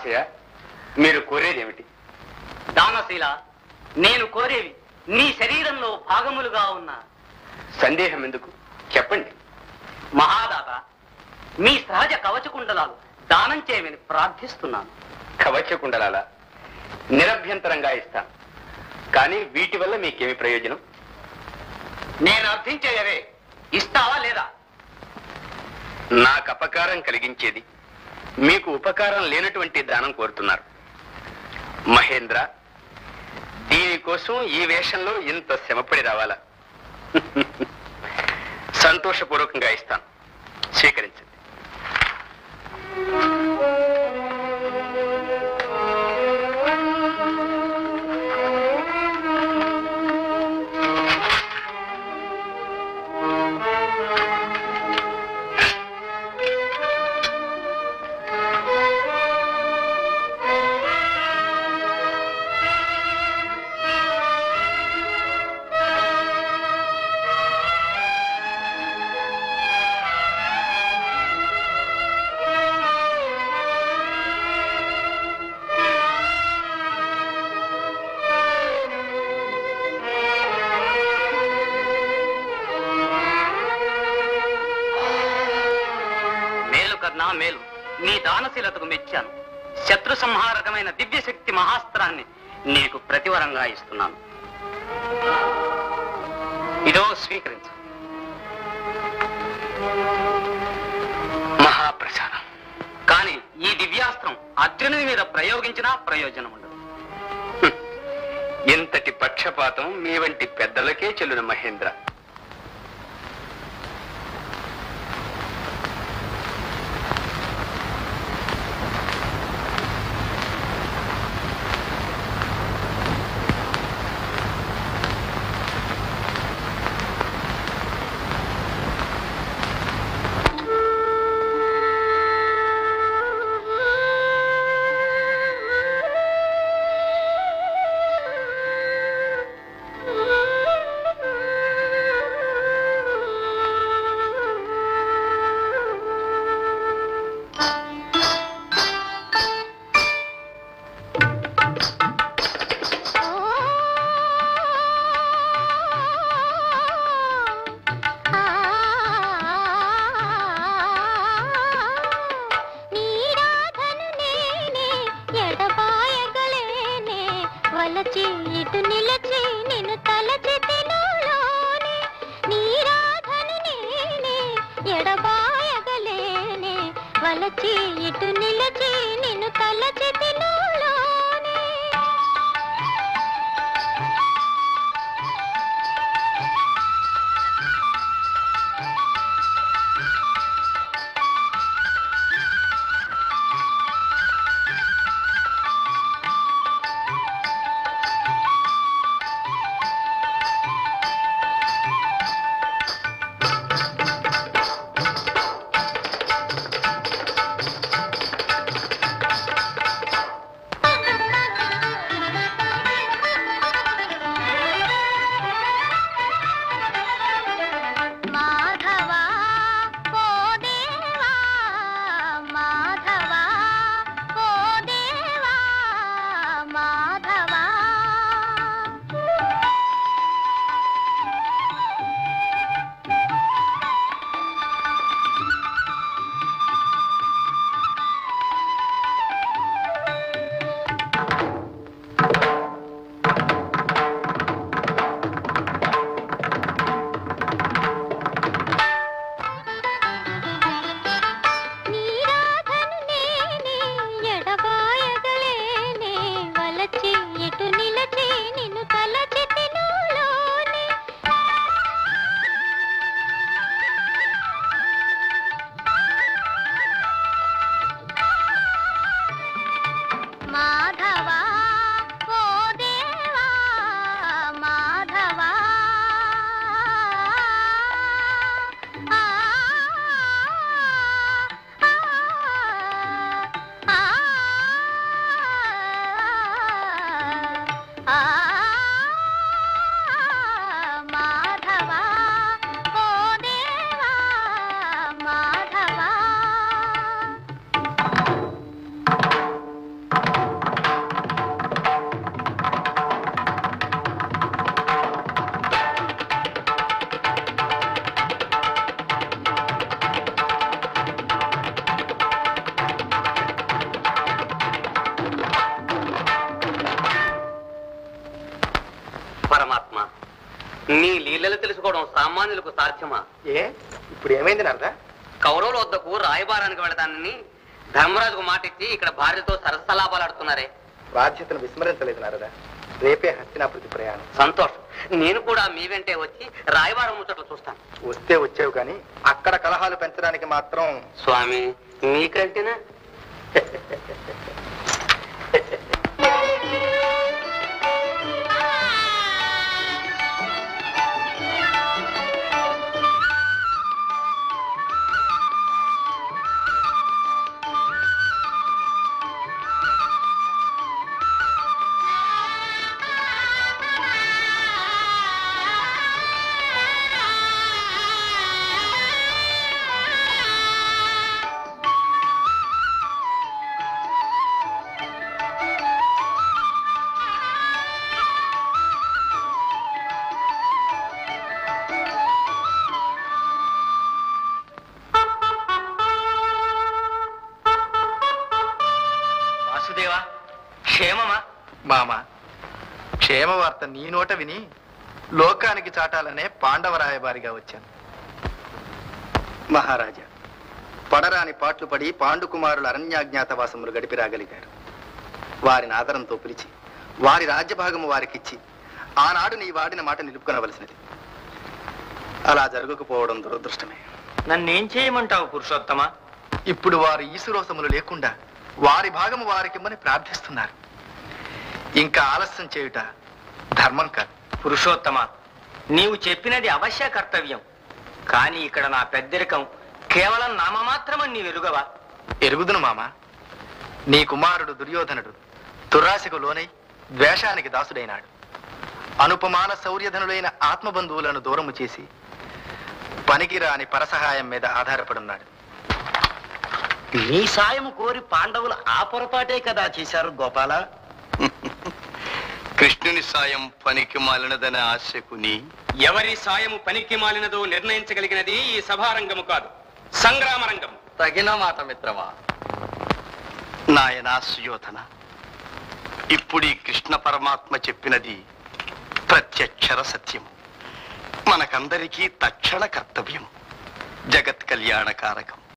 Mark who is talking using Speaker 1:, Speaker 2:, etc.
Speaker 1: మహాశయ, మీరు కోరేది ఏమిటి?
Speaker 2: దానశీల, నేను కోరేవి నీ శరీరంలో భాగములుగా ఉన్న.
Speaker 1: సందేహం ఎందుకు, చెప్పండి.
Speaker 2: మహాదాత, మీ సహజ కవచకుండలాలు దానం చేయమని ప్రార్థిస్తున్నాను.
Speaker 1: కవచకుండలాల నిరభ్యంతరంగా ఇస్తాను. కానీ వీటి వల్ల మీకేమి ప్రయోజనం?
Speaker 2: నేను అర్థించేవే ఇస్తావా లేదా?
Speaker 1: నాకు అపకారం కలిగించేది, మీకు ఉపకారం లేనటువంటి దానం కోరుతున్నారు. మహేంద్ర, దీనికోసం ఈ వేషంలో ఇంత శ్రమపడి రావాలా? సంతోషపూర్వకంగా ఇస్తాను, స్వీకరించండి.
Speaker 2: మేలు, నీ దానశీలతకు మెచ్చాను. శత్రు సంహారకమైన దివ్యశక్తి మహాస్త్రాన్ని నీకు ప్రతివరంగా ఇస్తున్నాను. ఇదో స్వీకరించు.
Speaker 1: మహాప్రసాదం.
Speaker 2: కానీ ఈ దివ్యాస్త్రం అర్జునుడి మీద ప్రయోగించినా ప్రయోజనం ఉండదు.
Speaker 1: ఇంతటి పక్షపాతం మీ వంటి పెద్దలకే చెల్లును మహేంద్ర.
Speaker 2: పరమాత్మ, నీ లీలలు తెలుసుకోవడం సామాన్యులకు సాధ్యమా?
Speaker 3: ఇప్పుడు ఏమైంది నారదా?
Speaker 2: కౌరవుల వద్దకు రాయబారానికి వెళదానని ధర్మరాజుకు మాటిచ్చి ఇక్కడ భార్యతో సరసలాపాలాడుతున్నారే.
Speaker 3: బాధ్యతను విస్మరించలేదు నారదా. రేపే హస్తినాపురికి ప్రయాణం.
Speaker 2: సంతోషం. నేను కూడా మీ వెంటే వచ్చి రాయబారం ముచ్చట్లు చూస్తాను.
Speaker 3: వస్తే వచ్చావు కానీ అక్కడ కలహాలు పెంచడానికి మాత్రం.
Speaker 2: స్వామి, మీకంటేనా? క్షేమమా?
Speaker 3: మామ, క్షేమ వార్త నీ నోట విని లోకానికి చాటాలనే పాండవ రాయబారిగా వచ్చాను. మహారాజా, పడరాని పాట్లు పడి పాండుకుమారుల అరణ్యాజ్ఞాతవాసములు గడిపి రాగలిగారు. వారిని ఆదరంతో పిలిచి వారి రాజ్యభాగము వారికిచ్చి ఆనాడు నీ వాడిన మాట నిలుపుకొనవలసినది. అలా జరగకపోవడం దురదృష్టమే.
Speaker 2: నన్నేం చేయమంటావు పురుషోత్తమ?
Speaker 3: ఇప్పుడు వారు ఈసురోసములు లేకుండా వారి భాగము వారికిమ్మని ప్రార్థిస్తున్నారు. ఇంకా ఆలస్యం చేయుట ధర్మం కాదు.
Speaker 2: పురుషోత్తమ, నీవు చెప్పినది అవశ్య కర్తవ్యం. కానీ ఇక్కడ నా పెద్దరికం కేవలం నామమాత్రమని నీవు ఎరుగవా?
Speaker 3: ఎరుగుదును మామ. నీ కుమారుడు దుర్యోధనుడు దురాశకు లోనై ద్వేషానికి దాసుడైనాడు. అనుపమాన శౌర్యధనులైన ఆత్మబంధువులను దూరము చేసి పనికిరాని పరసహాయం మీద ఆధారపడున్నాడు.
Speaker 2: నీ సాయము కోరి పాండవులు ఆ పొరపాటే కదా చేశారు గోపాల.
Speaker 1: కృష్ణుని సాయం పనికి మాలినదనే ఆశకుని
Speaker 2: ఎవరి సాయము పనికి మాలినదో నిర్ణయించగలిగినది ఈ సభారంగము కాదు, సంగ్రామరంగం.
Speaker 1: తగిన మాట మిత్రమా. నాయనా సుయోధన, ఇప్పుడు ఈ కృష్ణ పరమాత్మ చెప్పినది ప్రత్యక్షర సత్యం. మనకందరికీ తక్షణ కర్తవ్యం. జగత్ కళ్యాణకారకం.